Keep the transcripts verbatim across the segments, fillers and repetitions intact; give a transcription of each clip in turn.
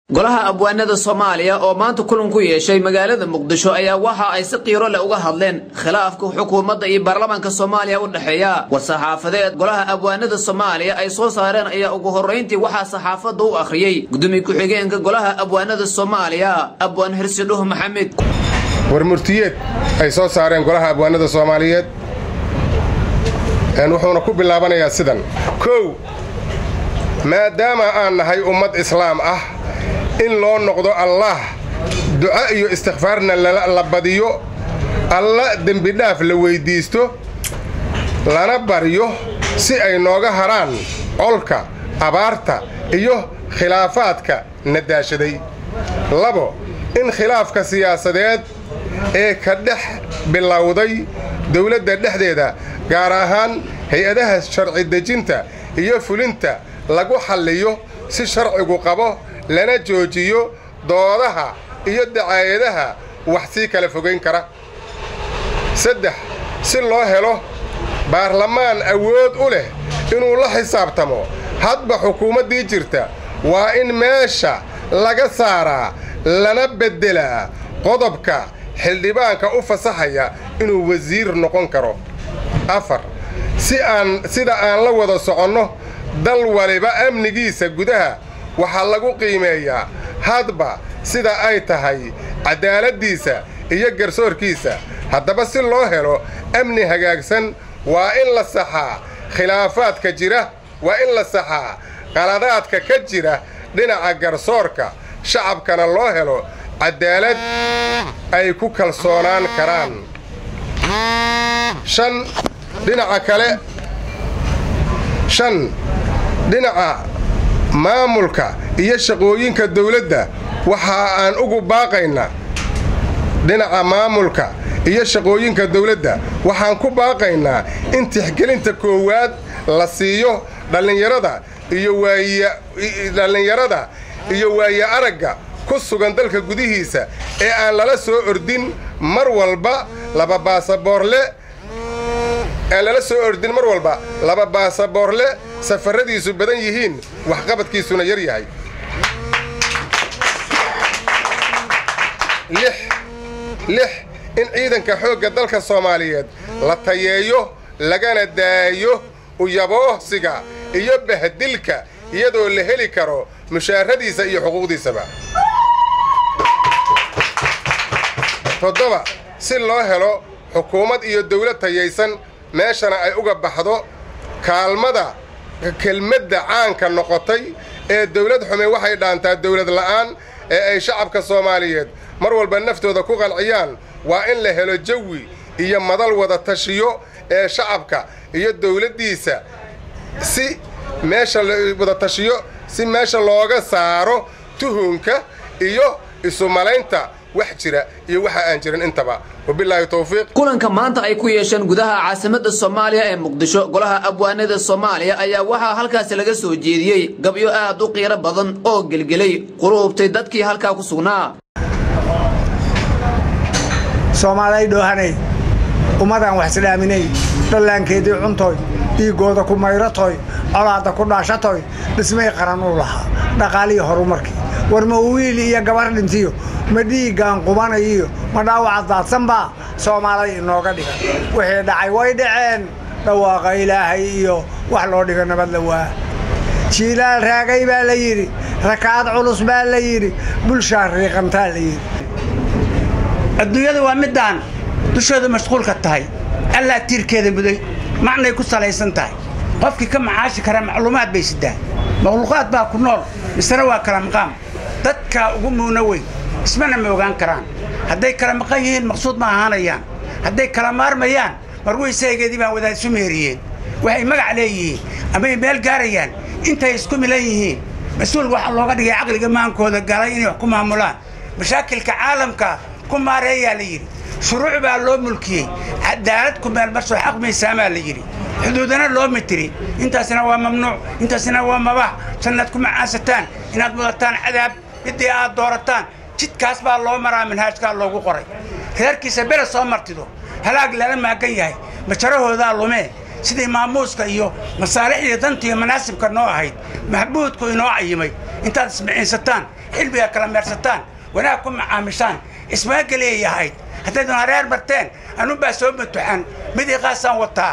golaha abwaanada Soomaaliya oo maanta kulan ku yeeshay magaalada Muqdisho ayaa waxa ay si qiiro leh uga hadleen khilaafka xukuumadda iyo baarlamaanka Soomaaliya u dhaxeeya war-saxaafadeed golaha abwaanada Soomaaliya ay soo saareen ayaa ugu horeyntii waxa saxaafadda u akhriyay gudoomiye ku-xigeenka golaha abwaanada Soomaaliya Abwaan Hirsidhuh Maxamed warmurtiyeed ay soo saareen golaha abwaanada Soomaaliyeed aan wuxuuna ku bilaabanayaa sidan kow maadaama aan nahay ummad islaam ah in loo noqdo Allah duca iyo istighfaarna la badiyo alla dambi dhaaf la weydiisto lana bariyo si ay nooga haraan colka abaarta iyo khilaafaadka nadaashaday labo in khilaafka siyaasadeed ee ka dhex bilowday dawladda dhexdeeda gaar ahaan hay'adaha sharci dejinta iyo fulinta lagu xalliyo si sharcigu qabo lana joojiyo doodaha iyo dacaayadaha wax si kala fogeyn kara saddex si loo helo baarlamaan awood u leh inuu la xisaabtamo hadba xukuumaddii jirta waa in meesha laga saaraa lana beddelaa qodobka xildhibaanka u fasaxaya inuu wasiir noqon karo afar si aan sida aan la wada soconno dal waliba amnigiisa gudaha waxaa lagu qiimeeyaa hadba sida ay tahay cadaaladiisa iyo garsoorkiisa haddaba si loo helo amni hagaagsan waa in la saxaa khilaafaadka jira waa in la saxaa qaladaadka ka jira dhinaca garsoorka shacabkana loo helo cadaalad ay ku kalsoonaan karaan shan dhinaca kale shan dhinaca maamulka iyo shaqooyinka dawladda waxa aan ugu baaqaynaa dhinaca maamulka iyo shaqooyinka dawladda waxaan ku baaqaynaa in tixgelinta koowaad la siiyo dhalinyarada iyo waaya dhalinyarada iyo waaya aragga ku sugan dalka gudihiisa ee aan lala soo ordin mar walba laba baasaboorle ee lala soo ordin mar walba laba baasaboorle safaradiisu badan yihiin wax qabadkiisuna yar yahay lix lix in ciidanka xoogga dalka Soomaaliyeed la tayeeyo lagana daayo u yaboohsiga iyo bahdilka iyadoo la heli karo mushaaradiisa iyo xuquuqdiisaba toddoba si loo helo xukuumad iyo dawlad tayeysan meeshana ay uga baxdo kaalmada kelmadda caanka noqotay ee dawlad xume waxay dhaantaa dawlad la'aan ee ay shacabka Soomaaliyeed mar walba naftooda ku qanciyaan waa in la helo jawi iyo madal wada tashiyo ee shacabka iyo dawladdiisa si meesha wada tashiyo si meesha looga saaro tuhunka iyo isu malaynta wax jira iyo waxa aan jirin intaba wabillahi tawfiiq kulanka maanta ay ku yeesheen gudaha caasimadda Soomaaliya ee Muqdisho golaha abwaanada Soomaaliya ayaa waxa halkaas laga soo jeediyay gabyo aad u qiiro badan oo gelgelay qurubtay dadkii halka ku sugnaa Soomaaliya doohanay umadan wax islaaminay dhallaankeedii cuntoy dhiigooda ku mayratoy colaada ku dhaashatoy dhismay qaran u lahaa dhaqaaliyo horumarkii warma wiil iyo gabar dhintiyo ma dhiigaan qubanayo ma dhaawac daadsanba Soomaaliya inooga dhigan wixii dhacay way dhaceen dhawaaqa Ilaahay iyo wax loo dhigo nabad la waa jiilaal raagay baa la yiri rakaad culus baa la yiri bulshaa riiqantaa la yiri adduunyada waa midaan dushooda mashquulka tahay alla tiirkeeda muday macnay ku salaysan tahay qofkii ka macaashi kara macluumaad bay sidaa makhluuqaad baa ku nool misna waa kala maqaam dadka ugu muuna weyn ismana ma ogaan karaan hadday kala maqan yihiin maqsuud ma ahaanayaan hadday kala maarmayaan marweyseegeedii baan wadaad isu meeriyeen waxay magac leeyihiin ama ay meel gaarayaan intay isku milan yihiin mas-uul waxaa looga dhigay caqliga maankooda galay inay wax ku maamulaan mashaakilka caalamka ku maareeyaa la yidhi shuruuc baa loo mulkiyey cadaalad ku meel marso xaq miisaamaa la yidhi xuduudana loo mitiri intaasina waa mamnuuc intaasina waa mabax sanad ku macaasataan inaad mudataan cadaab midii aad doorataan jidkaas baa loo maraa manhaajkaa loogu qoray reerkiisa bere soo martido halaag lala maagan yahay majarahoodaa lumee sidii maamuuska iyo masaalixda danta iyo manaasibka noo ahayd maxbuudku inoo cayimay intaad ismiciinsataan xilbiga kala meersataan wanaag ku macaamishaan ismaaga leeyahayd haddaydun hareer marteen anunbaa soo matuxan midiiqaasaan wataa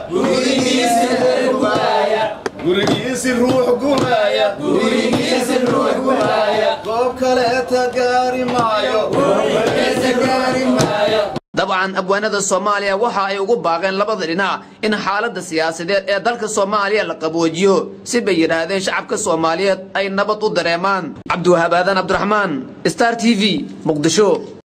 gurigiisi ruux gumaaya gurigiisi ruux gumaaya goob kaleeta gaari maayo dabcan abwaanada Soomaaliya waxa ay ugu baaqeen labada dhinac in xaaladda siyaasadeed ee dalka Soomaaliya la qaboojiyo si bay yiraahdeen shacabka Soomaaliyeed ay nabad u dareemaan. Cabdi Wahab Aadan Abdurrahmaan, Star T V, Muqdisho.